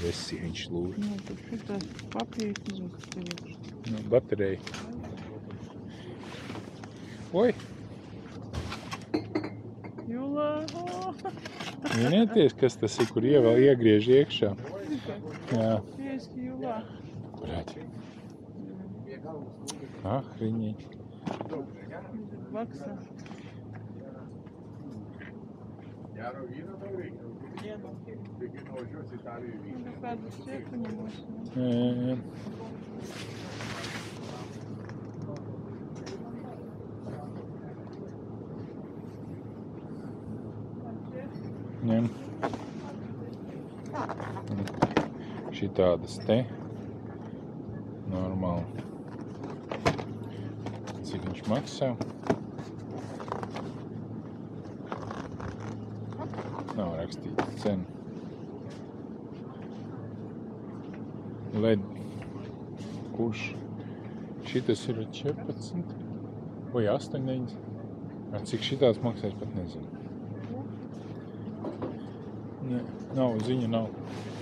Vesi viņš lūž. Nu, tur šitās papīrs, nezinu, kas tev iekšā. Nu, baterija. Oi! Julā! Vienieties, kas tas ir, kur iegriež iekšā. Jā. Tieši Julā. Brāķi. Ahriņi. Vaksa. Nu, kādas šiepaņamos. Jā. Ņem. Šitādas te. Normāli. Cik viņš maksā? Nav rakstīts cena. LED. Kurš? Šitas ir 14. Vai 8. Cik šitās maksās, pat nezinu. Ne, nav, ziņa nav.